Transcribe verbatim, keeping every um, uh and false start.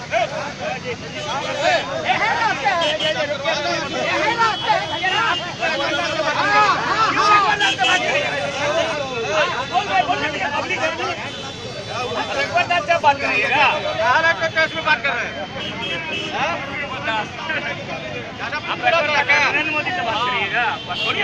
बात करिएगा बात कर रहे हैं आप नरेंद्र मोदी से बात करिएगा थोड़ी